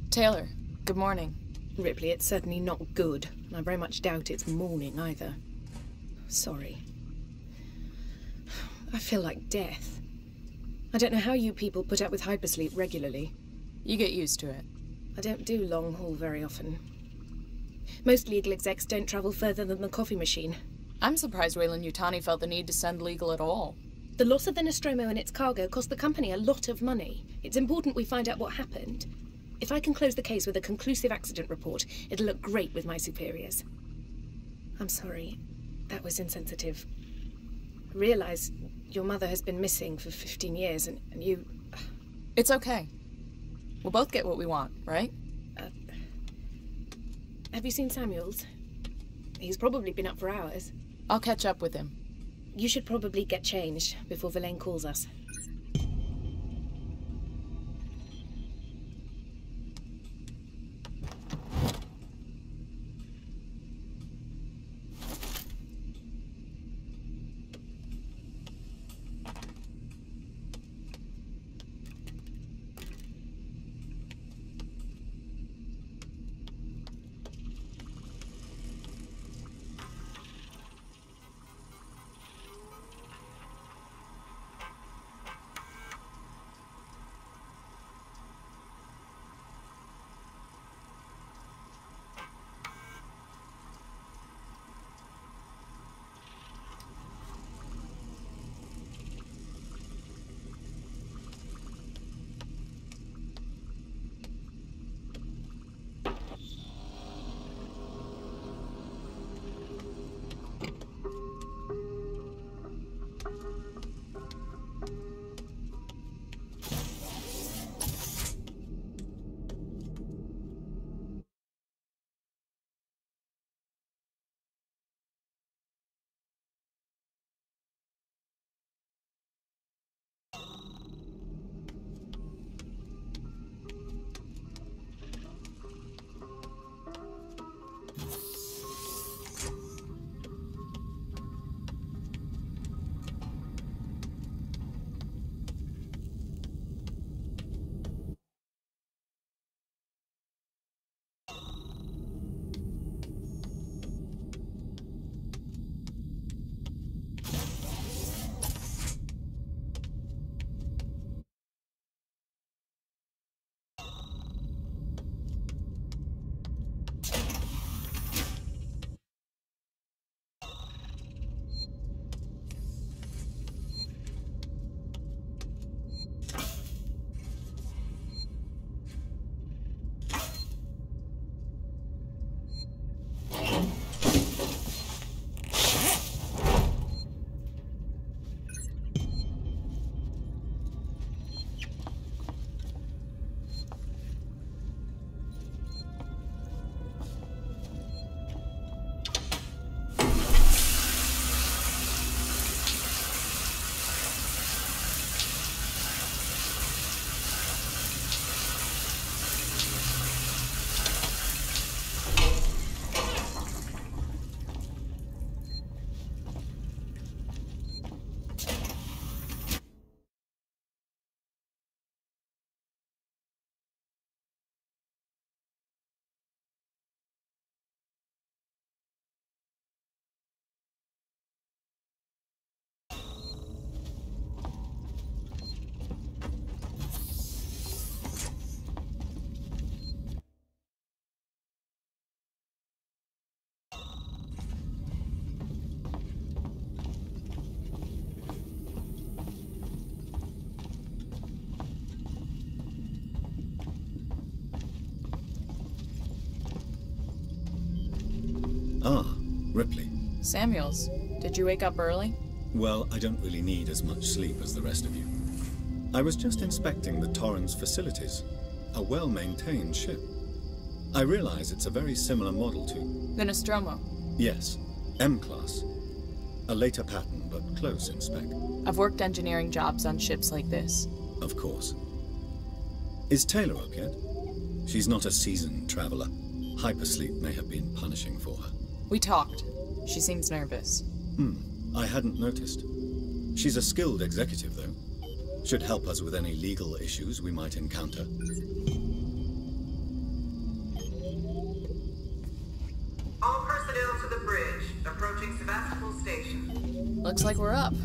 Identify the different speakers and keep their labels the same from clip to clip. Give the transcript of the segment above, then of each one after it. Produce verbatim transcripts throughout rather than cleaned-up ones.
Speaker 1: Taylor, good morning.
Speaker 2: Ripley, it's certainly not good, and I very much doubt it's morning either. Sorry. I feel like death. I don't know how you people put up with hypersleep regularly.
Speaker 1: You get used to it.
Speaker 2: I don't do long haul very often. Most legal execs don't travel further than the coffee machine.
Speaker 1: I'm surprised Weyland-Yutani felt the need to send legal at all.
Speaker 2: The loss of the Nostromo and its cargo cost the company a lot of money. It's important we find out what happened. If I can close the case with a conclusive accident report, it'll look great with my superiors. I'm sorry. That was insensitive. I realize your mother has been missing for fifteen years, and, and you...
Speaker 1: It's okay. We'll both get what we want, right?
Speaker 2: Uh, have you seen Samuels? He's probably been up for hours.
Speaker 1: I'll catch up with him.
Speaker 2: You should probably get changed before Verlaine calls us.
Speaker 3: Ah, Ripley.
Speaker 1: Samuels, did you wake up early?
Speaker 3: Well, I don't really need as much sleep as the rest of you. I was just inspecting the Torrens facilities. A well-maintained ship. I realize it's a very similar model to...
Speaker 1: The Nostromo?
Speaker 3: Yes, M-Class. A later pattern, but close in spec.
Speaker 1: I've worked engineering jobs on ships like this.
Speaker 3: Of course. Is Taylor up yet? She's not a seasoned traveler. Hypersleep may have been punishing for her.
Speaker 1: We talked. She seems nervous.
Speaker 3: Hmm, I hadn't noticed. She's a skilled executive, though. Should help us with any legal issues we might encounter.
Speaker 1: Looks like we're up.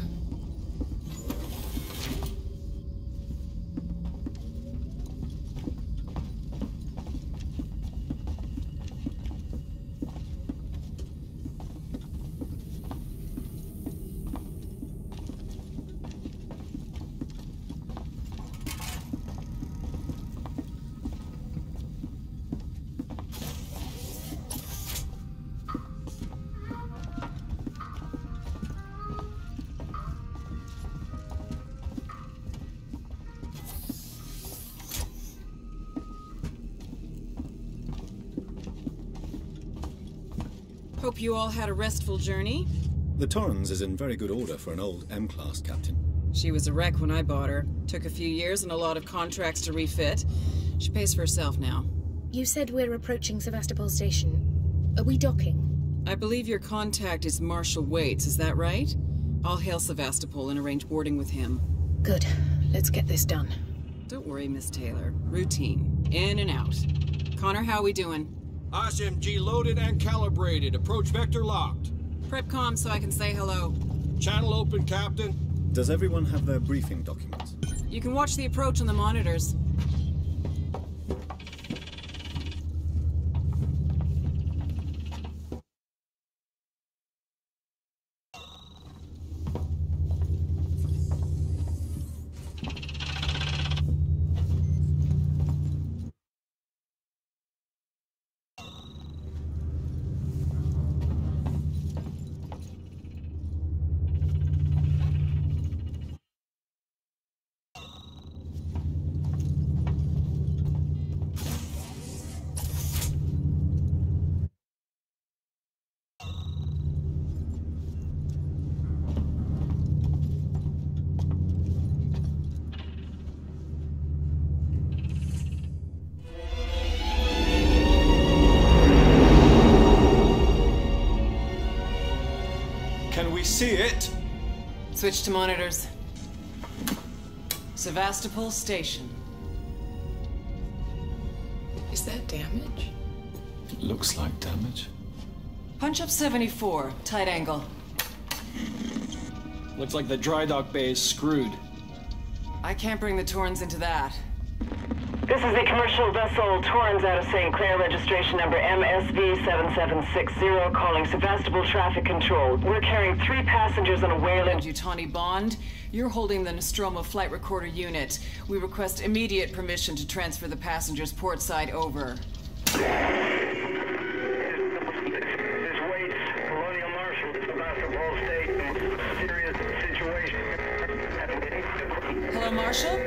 Speaker 4: Hope you all had a restful journey.
Speaker 3: The Torrens is in very good order for an old M-class captain.
Speaker 4: She was a wreck when I bought her. Took a few years and a lot of contracts to refit. She pays for herself now.
Speaker 2: You said we're approaching Sevastopol Station. Are we docking?
Speaker 4: I believe your contact is Marshal Waits, is that right? I'll hail Sevastopol and arrange boarding with him.
Speaker 2: Good. Let's get this done.
Speaker 4: Don't worry, Miss Taylor. Routine. In and out. Connor, how we doing?
Speaker 5: S M G loaded and calibrated. Approach vector locked.
Speaker 4: Prep comm so I can say hello.
Speaker 5: Channel open, Captain.
Speaker 3: Does everyone have their briefing documents?
Speaker 4: You can watch the approach on the monitors.
Speaker 5: See it?
Speaker 4: Switch to monitors. Sevastopol Station.
Speaker 1: Is that damage?
Speaker 6: It looks like damage.
Speaker 4: Punch up seventy-four, tight angle.
Speaker 5: Looks like the dry dock bay is screwed.
Speaker 4: I can't bring the Torrens into that.
Speaker 7: This is the commercial vessel Torrens out of Saint Clair, registration number M S V seven seven six zero, calling Sevastopol Traffic Control. We're carrying three passengers on a Wayland.
Speaker 4: Yutani Bond, you're holding the Nostromo flight recorder unit. We request immediate permission to transfer the passengers port side over.
Speaker 8: This Waits, Colonial Marshal, Sevastopol State, serious situation.
Speaker 4: Hello, Marshal?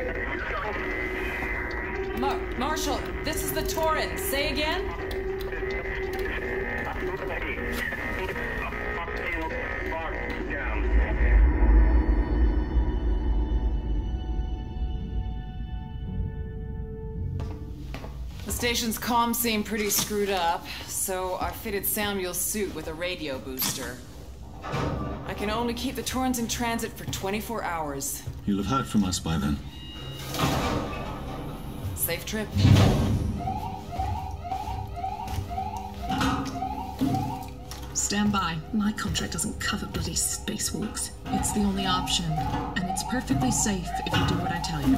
Speaker 4: Mar Marshal, this is the Torrens. Say again? The station's comms seem pretty screwed up, so I fitted Samuel's suit with a radio booster. I can only keep the Torrens in transit for twenty-four hours.
Speaker 6: You'll have heard from us by then.
Speaker 4: Safe trip.
Speaker 9: Stand by. My contract doesn't cover bloody spacewalks. It's the only option, and it's perfectly safe if you do what I tell you.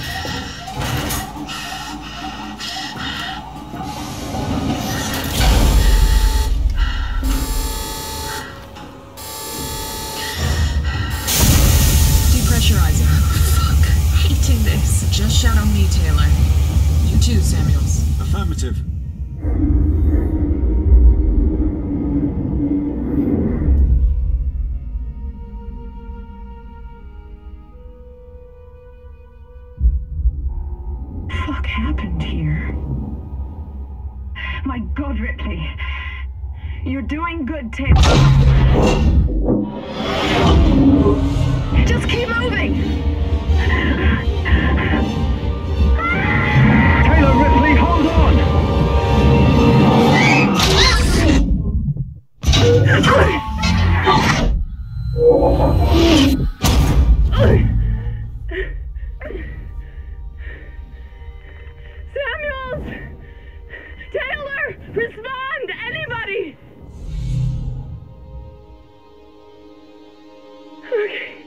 Speaker 9: Depressurizing. Fuck. Hating this. Just shout on me, Taylor. You too, Samuels.
Speaker 6: Affirmative.
Speaker 7: Fuck happened here? My God, Ripley. You're doing good, Taylor. Just keep moving!
Speaker 8: Taylor, Ripley, hold on!
Speaker 7: Samuels! Taylor! Respond! Anybody!
Speaker 8: Okay.